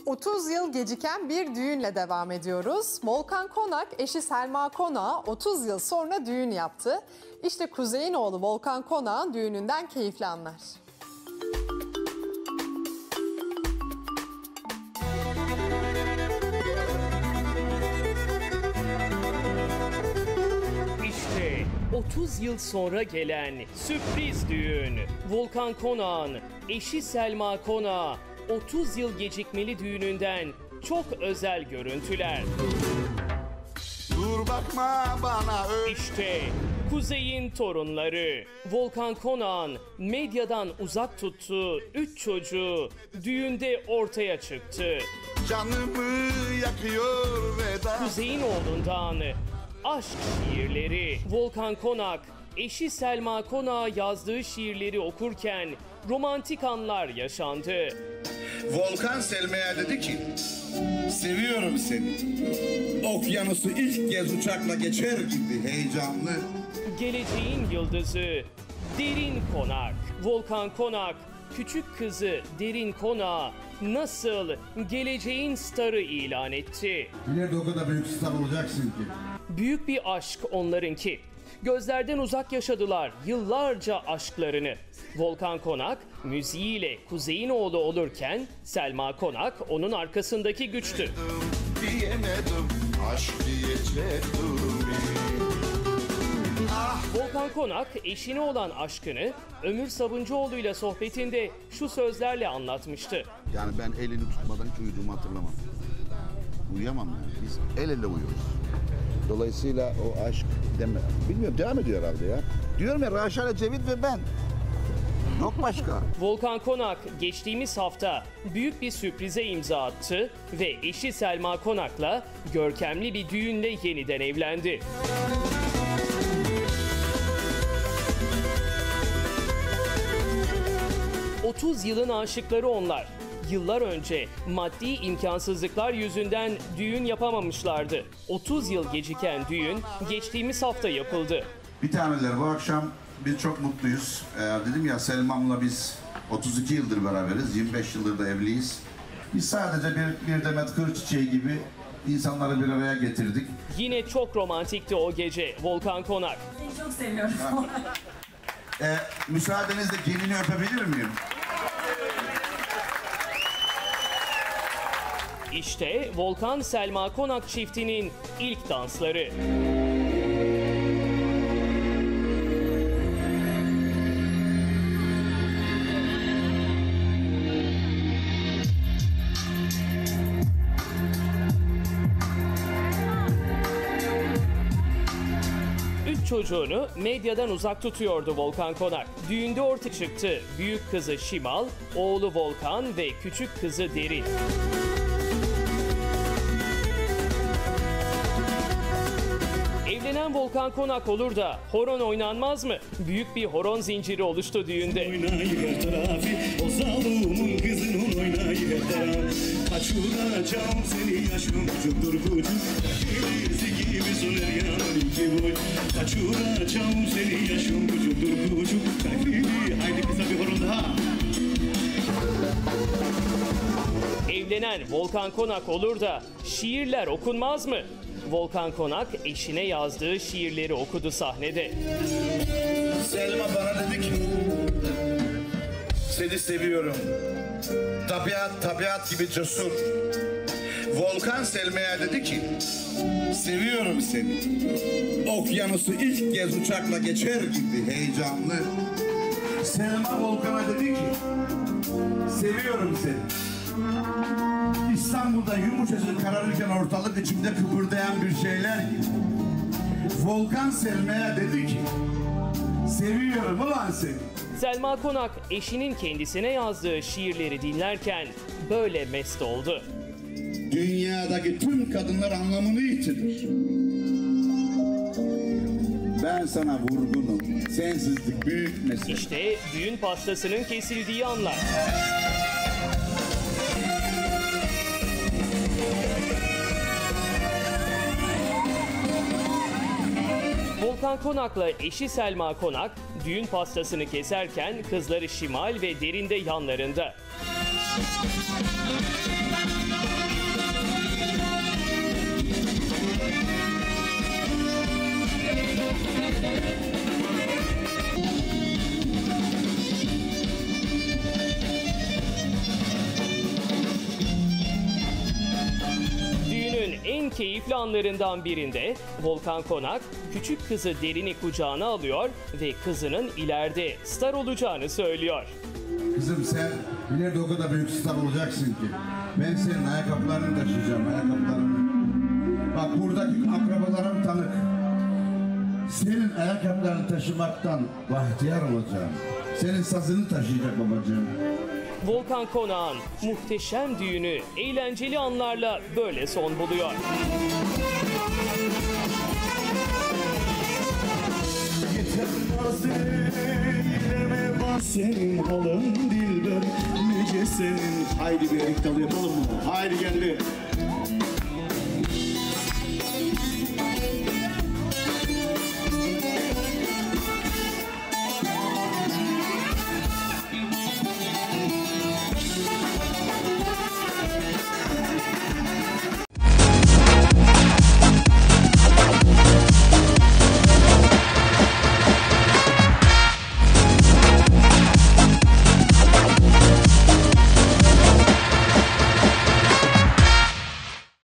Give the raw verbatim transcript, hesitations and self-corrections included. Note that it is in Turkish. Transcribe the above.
otuz yıl geciken bir düğünle devam ediyoruz. Volkan Konak eşi Selma Konak'a otuz yıl sonra düğün yaptı. İşte Kuzey'in oğlu Volkan Konak'ın düğününden keyifli anlar. İşte otuz yıl sonra gelen sürpriz düğün. Volkan Konak'ın eşi Selma Konak'a otuz yıl gecikmeli düğününden çok özel görüntüler. Dur bakma bana öyle. İşte Kuzey'in torunları. Volkan Konak'ın medyadan uzak tuttuğu üç çocuğu düğünde ortaya çıktı. Canımı yakıyor veda. Kuzey'in oğlundan aşk şiirleri. Volkan Konak eşi Selma Konak'a yazdığı şiirleri okurken romantik anlar yaşandı. Volkan Selma'ya dedi ki, seviyorum seni. Okyanusu ilk kez uçakla geçer gibi heyecanlı. Geleceğin yıldızı Derin Konak. Volkan Konak küçük kızı Derin Konak'a nasıl geleceğin starı ilan etti. İleride o kadar büyük star olacaksın ki. Büyük bir aşk onlarınki. Gözlerden uzak yaşadılar yıllarca aşklarını. Volkan Konak müziğiyle Kuzey'in oğlu olurken Selma Konak onun arkasındaki güçtü. Diyemedim, aşk diyecektim. Ah. Volkan Konak eşine olan aşkını Ömür Sabuncuoğlu'yla sohbetinde şu sözlerle anlatmıştı. Yani ben elini tutmadan hiç uyuduğumu hatırlamam. Uyuyamam yani. Biz el ele uyuyoruz. Dolayısıyla o aşk deme, bilmiyorum devam ediyor herhalde ya. Diyorum ya Raşale Cevit ve ben. Yok başka. Volkan Konak geçtiğimiz hafta büyük bir sürprize imza attı ve eşi Selma Konak'la görkemli bir düğünle yeniden evlendi. otuz yılın aşıkları onlar. Yıllar önce maddi imkansızlıklar yüzünden düğün yapamamışlardı. otuz yıl geciken düğün geçtiğimiz hafta yapıldı. Bir taneler bu akşam biz çok mutluyuz. Ee, dedim ya Selma'mla biz otuz iki yıldır beraberiz. yirmi beş yıldır da evliyiz. Biz sadece bir, bir demet kır çiçeği gibi insanları bir araya getirdik. Yine çok romantikti o gece Volkan Konak. Seni çok seviyorum. Ee, müsaadenizle gelini öpebilir miyim? İşte Volkan Selma Konak çiftinin ilk dansları. Üç çocuğunu medyadan uzak tutuyordu Volkan Konak. Düğünde ortaya çıktı büyük kızı Şimal, oğlu Volkan ve küçük kızı Derin. Evlenen Volkan Konak olur da horon oynanmaz mı? Büyük bir horon zinciri oluştu düğünde. Oynayıver tarafı, o zalumun kızının oynayıver tarafı. Kaçıracağım seni yaşım kucuktur kucuk. Bizi gibi soner yanan iki boy. Kaçıracağım seni yaşım kucuktur kucuk. Haydi kısa bir horon daha. Evlenen Volkan Konak olur da şiirler okunmaz mı? Volkan Konak eşine yazdığı şiirleri okudu sahnede. Selma bana dedi ki, seni seviyorum. Tabiat tabiat gibi cesur. Volkan Selma'ya dedi ki, seviyorum seni. Okyanusu ilk kez uçakla geçer gibi heyecanlı. Selma Volkan'a dedi ki, seviyorum seni. İstanbul'da yumuşacık kararırken ortalık içinde kıpırdayan bir şeyler gibi. Volkan Selma'ya dedi ki, seviyorum ulan seni. Selma Konak eşinin kendisine yazdığı şiirleri dinlerken böyle mest oldu. Dünyadaki tüm kadınlar anlamını yitirir. Ben sana vurgunum. Sensizlik büyük mesele. İşte düğün pastasının kesildiği anlar. Volkan Konak'la eşi Selma Konak düğün pastasını keserken kızları Şimal ve Derin de yanlarında. keyifli anlarından birinde Volkan Konak küçük kızı Derin'i kucağına alıyor ve kızının ileride star olacağını söylüyor. Kızım sen ileride o kadar büyük star olacaksın ki. Ben senin ayakkabılarını taşıyacağım, ayakkabılarını. Bak buradaki akrabalarım tanık. Senin ayakkabılarını taşımaktan bahtiyar olacağım. Senin sazını taşıyacak babacığım. Volkan Konak'ın muhteşem düğünü eğlenceli anlarla böyle son buluyor. Senin halın dilber, nice senin. Haydi bir erik dalı yapalım mı? Haydi geldi.